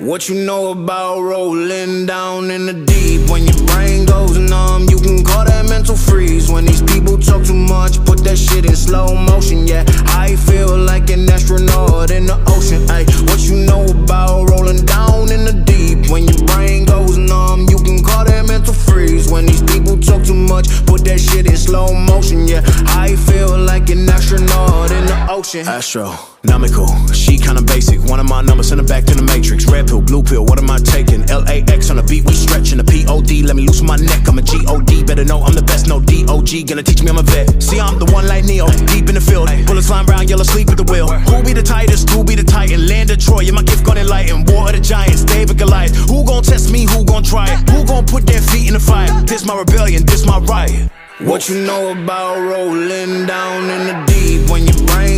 What you know about rolling down in the deep? When your brain goes numb, you can call that mental freeze. When these people talk too much, put that shit in slow motion. Yeah, I feel like an astronaut in the ocean. Ay, what you know about rolling down in the deep? When your brain goes numb, you can call that mental freeze. When these people talk too much, put that shit in slow motion. Yeah, I feel like an astronaut in the ocean. Astronomical, she kinda basic. One of my numbers, send her back to the matrix. Red pill, blue pill, what am I taking? LAX on the beat, we stretching the POD. Let me loosen my neck, I'm a GOD. Better know I'm the best, no DOG. Gonna teach me I'm a vet. See, I'm the one like Neo, deep in the field. Bullets flying round, yellow sleep at the wheel. Who be the tightest? Who be the titan? Land of Troy, yeah, my gift gonna enlighten. War of the Giants, David Goliath. Who gon' test me? Who gon' try it? Who gon' put their feet in the fire? This my rebellion, this my riot. What you know about rolling down in the deep? When your brain